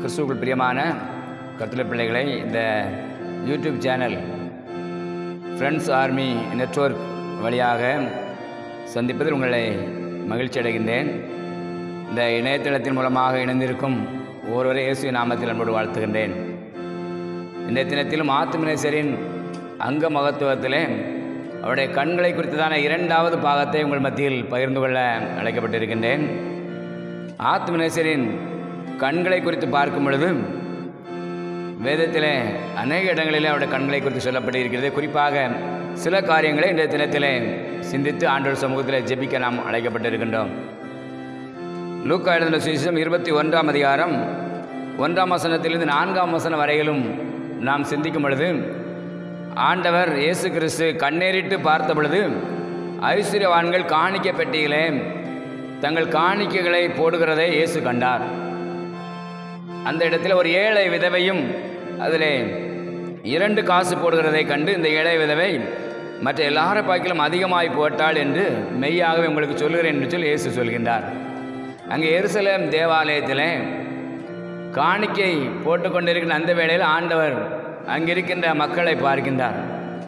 கிறிஸ்துவுக்குள் பிரியமான கர்த்தருடைய பிள்ளைகளை, இந்த YouTube channel friends army network வழியாக சந்திப்பதில் உங்களை மகிழ்ச்சி அடைகின்றேன். இந்த இணையதளத்தின் மூலமாக இணைந்திருக்கும் ஒருவரை இயேசு நாமத்தில் அன்போடு வாழ்த்துகின்றேன். இந்த தினத்திலும் ஆத்துமநேசரின் அங்க மகத்துவத்திலே அவருடைய கண்களை குறித்ததான இரண்டாவது பாகத்தை உங்கள் மத்தியில் பகிர்ந்து கொள்ள அழைக்கப்பட்டிருக்கின்றேன். ஆத்துமநேசரின் கண்களை குறித்து பார்க்கும் பொழுது வேதத்திலே அநேக இடங்களிலே அவருடைய கண்களை குறித்து சொல்லப்பட்டிருக்கிறது. குறிப்பாக சில காரியங்களை இந்த தினத்திலே சிந்தித்து ஆண்டவர் சமூகத்தில் ஜெபிக்க நாம் அழைக்கப்பட்டிருக்கின்றோம். லூக்கா எழுதின சுவிசேஷம் 21ஆம் அதிகாரம் 1ஆம் வசனத்திலிருந்து 4ஆம் வசனம் வரையிலும் நாம் சிந்திக்கும் பொழுது, ஆண்டவர் இயேசு கிறிஸ்து கண்ணேறிட்டு பார்த்த பொழுது ஐஸ்வர்யவான்கள் காணிக்கை பெட்டியிலே தங்கள் காணிக்கைகளை போடுகிறதை இயேசு கண்டார். அந்த இடத்துல ஒரு ஏழை விதவையும் அதில் 2 காசு போடுகிறதை கண்டு, இந்த ஏழை விதவை மற்ற எல்லார பாக்கிலும் அதிகமாய் போட்டாள் என்று மெய்யாகவே உங்களுக்கு சொல்கிறேன் என்று சொல்லி இயேசு சொல்கின்றார். அங்கே எருசலேம் தேவாலயத்தில் காணிக்கை போட்டுக்கொண்டிருக்கின்ற அந்த வேளையில் ஆண்டவர் அங்கிருக்கின்ற மக்களை பார்க்கின்றார்.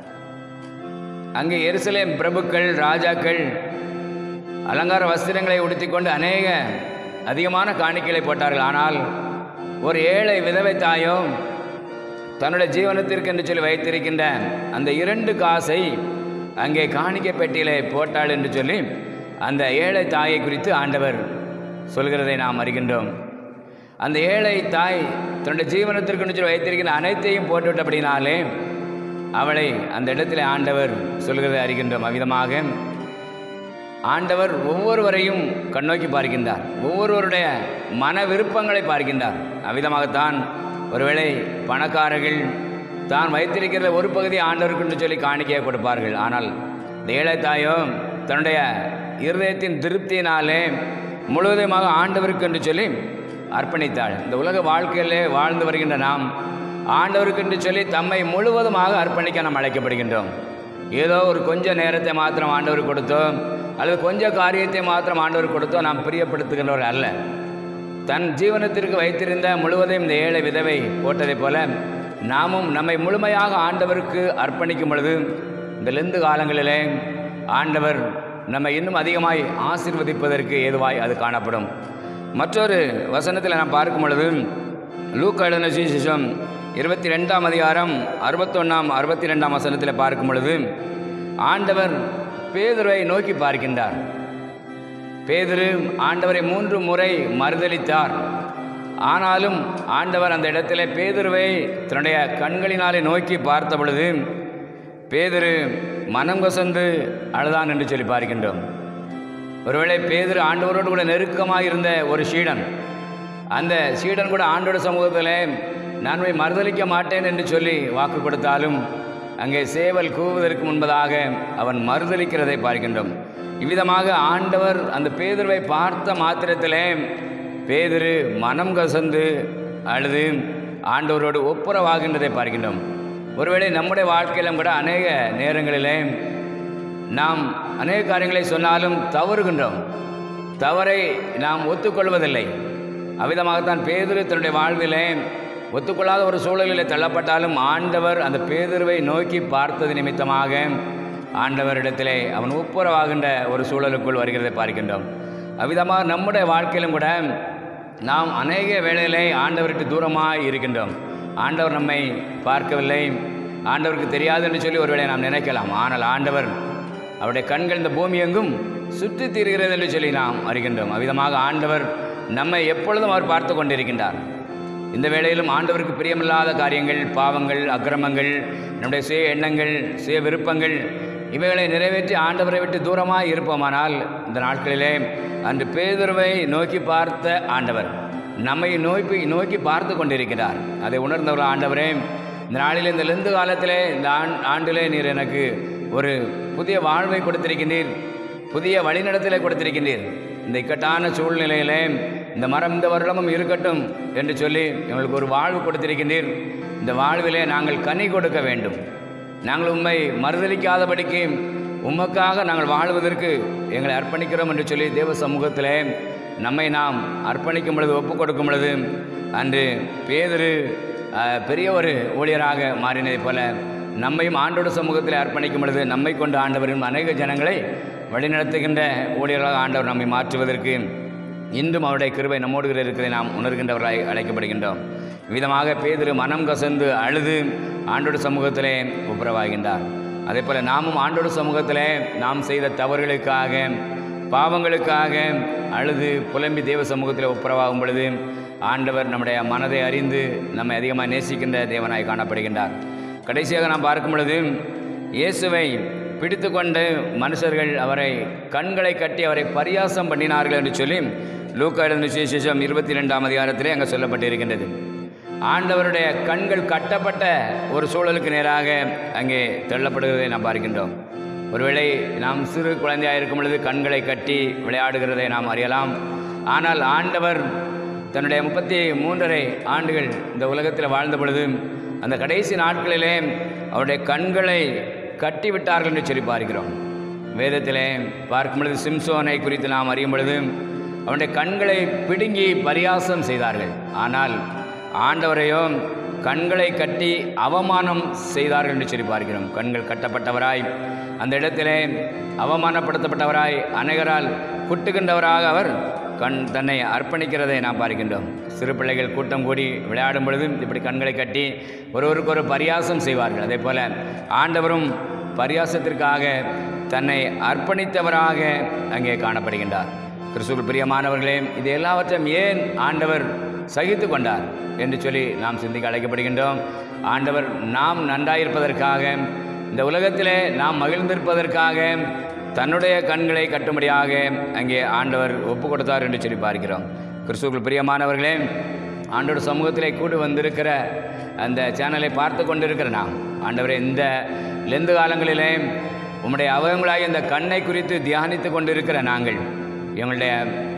அங்கே எருசலேம் பிரபுக்கள், ராஜாக்கள் அலங்கார வஸ்திரங்களை உடுத்திக்கொண்டு அதிகமான காணிக்கைகளை போட்டார்கள். ஆனால் ஒரு ஏழை விதவை தாயோ தன்னுடைய ஜீவனத்திற்கு என்று சொல்லி வைத்திருக்கின்ற அந்த 2 காசை அங்கே காணிக்கை பெட்டியிலே போட்டாள் என்று சொல்லி அந்த ஏழை தாயை குறித்து ஆண்டவர் சொல்கிறதை நாம் அறிகின்றோம். அந்த ஏழை தாய் தன்னுடைய ஜீவனத்திற்கு என்று சொல்லி வைத்திருக்கின்ற அனைத்தையும் போட்டுவிட்டபடினாலே அவளை அந்த இடத்துல ஆண்டவர் சொல்கிறதை அறிகின்றோம். அவ்விதமாக ஆண்டவர் ஒவ்வொருவரையும் கண்ணோக்கி பார்க்கின்றார், ஒவ்வொருவருடைய மன விருப்பங்களை பார்க்கின்றார். அவ்விதமாகத்தான் ஒருவேளை பணக்காரர்கள் தான் வைத்திருக்கிற ஒரு பகுதி ஆண்டவருக்கு என்று சொல்லி காணிக்கையை கொடுப்பார்கள். ஆனால் இந்த ஏழை தாயோ தன்னுடைய இருதயத்தின் திருப்தியினாலே முழுவதுமாக ஆண்டவருக்கு என்று சொல்லி அர்ப்பணித்தாள். இந்த உலக வாழ்க்கையிலே வாழ்ந்து வருகின்ற நாம் ஆண்டவருக்கு என்று சொல்லி தம்மை முழுவதுமாக அர்ப்பணிக்க நாம் அழைக்கப்படுகின்றோம். ஏதோ ஒரு கொஞ்ச நேரத்தை மாத்திரம் ஆண்டவருக்கு கொடுத்தோம், அல்லது கொஞ்ச காரியத்தை மாத்திரம் ஆண்டவருக்கு கொடுத்தோ நாம் பிரியப்படுத்துகின்றவர்கள் அல்ல. தன் ஜீவனத்திற்கு வைத்திருந்த முழுவதையும் இந்த ஏழை விதவை போட்டதைப் போல நாமும் நம்மை முழுமையாக ஆண்டவருக்கு அர்ப்பணிக்கும் பொழுது இந்த லெந்து காலங்களிலே ஆண்டவர் நம்மை இன்னும் அதிகமாய் ஆசீர்வதிப்பதற்கு ஏதுவாய் அது காணப்படும். மற்றொரு வசனத்தில் நாம் பார்க்கும் பொழுது லூக்கா எழுதின சுவிசேஷம் 22ஆம் அதிகாரம் 61ஆம் 62ஆம் வசனத்தில் பார்க்கும் பொழுது ஆண்டவர் பேதுருவை நோக்கி பார்க்கின்றார். பேதுரு ஆண்டவரை 3 முறை மறுதலித்தார். ஆனாலும் ஆண்டவர் அந்த இடத்துல பேதுருவை தன்னுடைய கண்களினாலே நோக்கி பார்த்த பொழுது பேதுரு மனம் கசந்து அழுதான் என்று சொல்லி பார்க்கின்றோம். ஒருவேளை பேதுரு ஆண்டவரோடு கூட நெருக்கமாக இருந்த ஒரு சீடன், அந்த சீடன் கூட ஆண்டோட சமூகத்தில் நான் போய் மறுதலிக்க மாட்டேன் என்று சொல்லி வாக்கு கொடுத்தாலும் அங்கே சேவல் கூவுவதற்கு முன்பதாக அவன் மறுதலிக்கிறதை பார்க்கின்றோம். இவ்விதமாக ஆண்டவர் அந்த பேதுருவை பார்த்த மாத்திரத்திலே பேதுரு மனம் கசந்து அழுது ஆண்டவரோடு ஒப்புரவாகின்றதை பார்க்கின்றோம். ஒருவேளை நம்முடைய வாழ்க்கையிலும் கூட அநேக நேரங்களிலே நாம் அநேக காரியங்களை சொன்னாலும் தவறுகின்றோம், தவறை நாம் ஒத்துக்கொள்வதில்லை. அவ்விதமாகத்தான் பேதுரு தன்னுடைய வாழ்விலே ஒத்துக்கொள்ளாத ஒரு சூழலில் தள்ளப்பட்டாலும் ஆண்டவர் அந்த பேதுருவை நோக்கி பார்த்தது நிமித்தமாக ஆண்டவரிடத்திலே அவன் ஒப்புரவாகின்ற ஒரு சூழலுக்குள் வருகிறதை பார்க்கின்றோம். அவ்விதமாக நம்முடைய வாழ்க்கையிலும் கூட நாம் அநேக வேளையிலே ஆண்டவருக்கு தூரமாக இருக்கின்றோம். ஆண்டவர் நம்மை பார்க்கவில்லை, ஆண்டவருக்கு தெரியாது என்று சொல்லி ஒருவேளை நாம் நினைக்கலாம். ஆனால் ஆண்டவர் அவருடைய கண்கள் இந்த பூமி எங்கும் சுற்றி தீர்கிறது என்று சொல்லி நாம் அறிகின்றோம். அவ்விதமாக ஆண்டவர் நம்மை எப்பொழுதும் அவர் பார்த்து கொண்டிருக்கின்றார். இந்த வேளையிலும் ஆண்டவருக்கு பிரியமில்லாத காரியங்கள், பாவங்கள், அக்கிரமங்கள், நம்முடைய சுய எண்ணங்கள், சுய விருப்பங்கள் இவைகளை நிறைவேற்றி ஆண்டவரை விட்டு தூரமாக இருப்போமானால் இந்த நாட்களிலே அன்று பேதுருவை நோக்கி பார்த்த ஆண்டவர் நம்மை நோக்கி பார்த்து கொண்டிருக்கிறார். அதை உணர்ந்தவர் ஆண்டவரே, இந்த நாளில் இந்த லெந்து காலத்திலே இந்த ஆண்டிலே நீர் எனக்கு ஒரு புதிய வாழ்வை கொடுத்திருக்கின்றீர், புதிய வழிநடத்தலை கொடுத்திருக்கின்றீர். இந்த இக்கட்டான சூழ்நிலையிலே இந்த மரம் இந்த வருடமும் இருக்கட்டும் என்று சொல்லி எங்களுக்கு ஒரு வாழ்வு கொடுத்திருக்கின்றீர். இந்த வாழ்விலே நாங்கள் கனி கொடுக்க வேண்டும். நாங்கள் உம்மை மறுதலிக்காதபடிக்கு உமக்காக நாங்கள் வாழ்வதற்கு எங்களை அர்ப்பணிக்கிறோம் என்று சொல்லி தேவ சமூகத்திலே நம்மை நாம் அர்ப்பணிக்கும் பொழுது, ஒப்புக் கொடுக்கும் பொழுது, அன்று பேதுரு பெரிய ஒரு ஊழியராக மாறினதைப் போல நம்மையும் ஆண்டோட சமூகத்தில் அர்ப்பணிக்கும் பொழுது நம்மை கொண்டு ஆண்டவரின் அநேக ஜனங்களை வழிநடத்துகின்ற ஊழியர்களாக ஆண்டவர் நம்மை மாற்றுவதற்கு இன்றும் அவருடைய கிருபை நம்மோடு இருக்கிறதை நாம் உணர்கின்றவர்களாய் அழைக்கப்படுகின்றோம். விதமாக பேதுரு மனம் கசந்து அழுது ஆண்டோட சமூகத்திலே ஒப்புரவாகின்றார். அதே போல் நாமும் ஆண்டோட சமூகத்திலே நாம் செய்த தவறுகளுக்காக, பாவங்களுக்காக அழுது புலம்பி தேவ சமூகத்தில் ஒப்புரவாகும் பொழுது ஆண்டவர் நம்முடைய மனதை அறிந்து நம்மை அதிகமாக நேசிக்கின்ற தேவனாய் காணப்படுகின்றார். கடைசியாக நாம் பார்க்கும் பொழுது இயேசுவை பிடித்து கொண்டு மனுஷர்கள் அவரை கண்களை கட்டி அவரை பரியாசம் பண்ணினார்கள் என்று சொல்லி லூக்கா எழுதின சுவிசேஷம் 22ஆம் அதிகாரத்திலே அங்கே சொல்லப்பட்டிருக்கின்றது. ஆண்டவருடைய கண்கள் கட்டப்பட்ட ஒரு சூழலுக்கு நேராக அங்கே தள்ளப்படுவதை நாம் பார்க்கின்றோம். ஒருவேளை நாம் சிறு குழந்தையாக இருக்கும் பொழுது கண்களை கட்டி விளையாடுகிறதை நாம் அறியலாம். ஆனால் ஆண்டவர் தன்னுடைய 33.5 ஆண்டுகள் இந்த உலகத்தில் வாழ்ந்த பொழுது அந்த கடைசி நாட்களிலே அவருடைய கண்களை கட்டி விட்டார்கள் என்று சொல்லி பார்க்கிறோம். வேதத்திலே பார்க்கும் பொழுது சிம்சோனை குறித்து நாம் அறியும் பொழுது அவனுடைய கண்களை பிடுங்கி பரியாசம் செய்தார்கள். ஆனால் ஆண்டவரையோ கண்களை கட்டி அவமானம் செய்தார்கள் என்று சொல்லி பார்க்கிறோம். கண்கள் கட்டப்பட்டவராய் அந்த இடத்திலே அவமானப்படுத்தப்பட்டவராய் அநேகரால் குட்டுகின்றவராக அவர் தன்னை அர்ப்பணிக்கிறதை நாம் பார்க்கின்றோம். சிறு பிள்ளைகள் கூட்டம் கூடி விளையாடும் பொழுது இப்படி கண்களை கட்டி ஒருவருக்கு ஒரு பரியாசம் செய்வார்கள். அதே போல் ஆண்டவரும் பரியாசத்திற்காக தன்னை அர்ப்பணித்தவராக அங்கே காணப்படுகின்றார். கிறிஸ்துவுக்குள் பிரியமானவர்களே, இது எல்லாவற்றையும் ஏன் ஆண்டவர் சகித்து கொண்டார் என்று சொல்லி நாம் சிந்திக்க அழைக்கப்படுகின்றோம். ஆண்டவர் நாம் நன்றாயிருப்பதற்காக, இந்த உலகத்திலே நாம் மகிழ்ந்திருப்பதற்காக தன்னுடைய கண்களை கட்டும்படியாக அங்கே ஆண்டவர் ஒப்பு கொடுத்தார் என்று சொல்லி பார்க்கிறோம். கிறிஸ்துவுக்குள் பிரியமானவர்களே, ஆண்டோட சமூகத்திலே கூடி வந்திருக்கிற அந்த சேனலை பார்த்து கொண்டிருக்கிற நாம், ஆண்டவரே, இந்த லெந்து காலங்களிலே உம்முடைய அவயங்களாக இந்த கண்ணை குறித்து தியானித்து கொண்டிருக்கிற நாங்கள் எங்களுடைய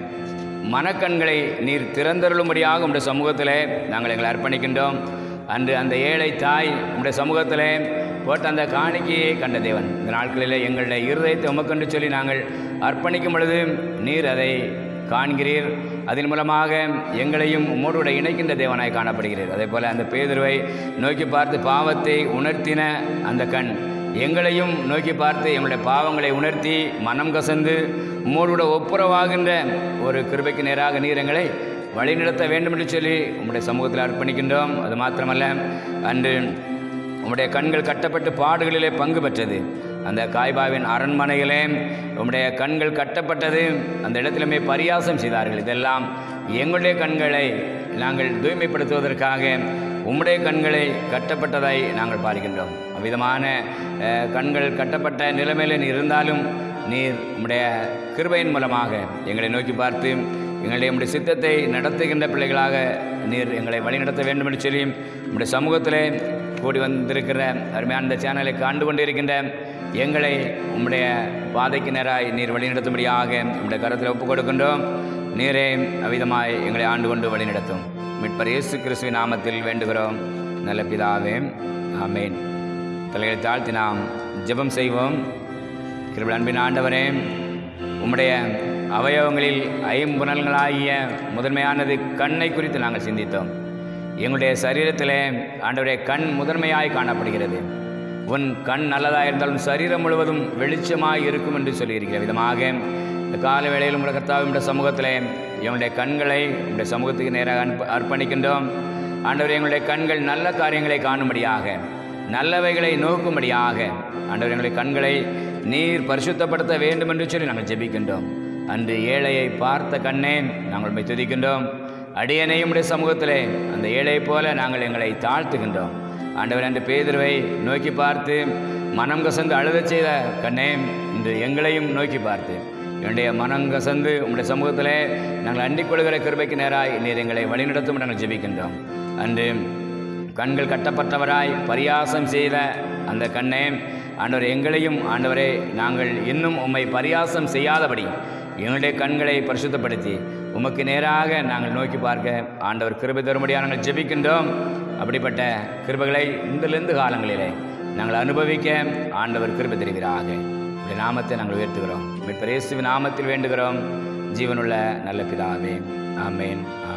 மனக்கண்களை நீர் திறந்தருளும்படியாக உம்முடைய சமூகத்திலே நாங்கள் எங்களை அர்ப்பணிக்கின்றோம். அன்று அந்த ஏழை தாய் உம்முடைய சமூகத்திலே போட்ட அந்த காணிக்கையை கண்ட தேவன், இந்த நாட்களிலே எங்களுடைய இருதயத்தை உமக்கென்று சொல்லி நாங்கள் அர்ப்பணிக்கும் பொழுது நீர் அதை காண்கிறீர். அதன் மூலமாக எங்களையும் உம்மோடு இணைக்கின்ற தேவனாய் காணப்படுகிறீர். அதே போல் அந்த பேதுருவை நோக்கி பார்த்து பாவத்தை உணர்த்தின அந்த கண் எங்களையும் நோக்கி பார்த்து எங்களுடைய பாவங்களை உணர்த்தி மனம் கசந்து உம்மோடு ஒப்புரவாகின்ற ஒரு கிருபைக்கு நேராக நீர் எங்களை வழிநடத்த வேண்டும் என்று சொல்லி உம்முடைய சமூகத்தில் அர்ப்பணிக்கின்றோம். அது மாத்திரமல்ல, அன்று உம்முடைய கண்கள் கட்டப்பட்டு பாடுகளிலே பங்கு பெற்றது. அந்த காய்பாவின் அரண்மனையிலே உம்முடைய கண்கள் கட்டப்பட்டது. அந்த இடத்திலுமே பரியாசம் செய்தார்கள். இதெல்லாம் எங்களுடைய கண்களை நாங்கள் தூய்மைப்படுத்துவதற்காக உம்முடைய கண்களை கட்டப்பட்டதாய் நாங்கள் பார்க்கின்றோம். அவ்விதமான கண்கள் கட்டப்பட்ட நிலைமையில் நீர் இருந்தாலும் நீர் உம்முடைய கிருபையின் மூலமாக எங்களை நோக்கி பார்த்து எங்களுடைய உம்முடைய சித்தத்தை நடத்துகின்ற பிள்ளைகளாக நீர் எங்களை வழிநடத்த வேண்டும் என்று சொல்லி உம்முடைய சமூகத்திலே கூடி வந்திருக்கிற அருமையான இந்த சேனலை காண்டு கொண்டிருக்கின்ற எங்களை உம்முடைய பாதைக்கு நேராய் நீர் வழிநடத்தும்படியாக உம்முடைய கரத்தில் ஒப்புக் கொடுக்கின்றோம். நீரே அவ்விதமாய் எங்களை ஆண்டு கொண்டு வழிநடத்தும். மீட்பர் இயேசு கிறிஸ்துவின் நாமத்தில் வேண்டுகிறோம் நல்ல பிதாவே, ஆமேன். தலைகளை தாழ்த்தி நாம் ஜெபம் செய்வோம். கிருபை அன்பின் ஆண்டவரே, உம்முடைய அவயவங்களில் ஐம்புலன்களாகிய முதன்மையானது கண்ணை குறித்து நாங்கள் சிந்தித்தோம். எங்களுடைய சரீரத்திலே ஆண்டவருடைய கண் முதன்மையாய் காணப்படுகிறது. உன் கண் நல்லதாக இருந்தாலும் சரீரம் முழுவதும் வெளிச்சமாய் இருக்கும் என்று சொல்லியிருக்கிற விதமாக இந்த கால வேளையில் உங்களுடைய கர்த்தாவினுடைய சமூகத்திலே எங்களுடைய கண்களை உங்களுடைய சமூகத்துக்கு நேராக அர்ப்பணிக்கின்றோம். ஆண்டவர், எங்களுடைய கண்கள் நல்ல காரியங்களை காணும்படியாக, நல்லவைகளை நோக்கும்படியாக ஆண்டவர் எங்களுடைய கண்களை நீர் பரிசுத்தப்படுத்த வேண்டும் என்று சொல்லி நாங்கள் ஜெபிக்கின்றோம். அன்று ஏழையை பார்த்த கண்ணே நாங்கள் உம்மை துதிக்கின்றோம். அடியனையும் உடைய சமூகத்திலே அந்த ஏழையை போல நாங்கள் எங்களை தாழ்த்துகின்றோம். ஆண்டவர், அன்று பேதுருவை நோக்கி பார்த்து மனம் கசந்து அழுதச் செய்த கண்ணே, இன்று எங்களையும் நோக்கி பார்த்து என்னுடைய மனம் கசந்து உம்முடைய சமூகத்திலே நாங்கள் அண்டிக் கொள்கிற கிருபைக்கு நேராய் நீர் எங்களை வழிநடத்தும் நாங்கள் ஜெபிக்கின்றோம். அன்று கண்கள் கட்டப்பட்டவராய் பரியாசம் செய்த அந்த கண்ணே, ஆண்டவர், எங்களையும் ஆண்டவரே நாங்கள் இன்னும் உம்மை பரியாசம் செய்யாதபடி எங்களுடைய கண்களை பரிசுத்தப்படுத்தி உமக்கு நேராக நாங்கள் நோக்கி பார்க்க ஆண்டவர் கிருபை தரும்படியாக நாங்கள் ஜெபிக்கின்றோம். அப்படிப்பட்ட கிருபைகளை இந்திலிருந்து காலங்களிலே நாங்கள் அனுபவிக்க ஆண்டவர் கிருபை தருகிறாக. இந்த நாமத்தை நாங்கள் உயர்த்துகிறோம். மீட்பர் இயேசுவின் நாமத்தில் வேண்டுகிறோம் ஜீவனுள்ள நல்ல பிதாவே. ஆமேன்.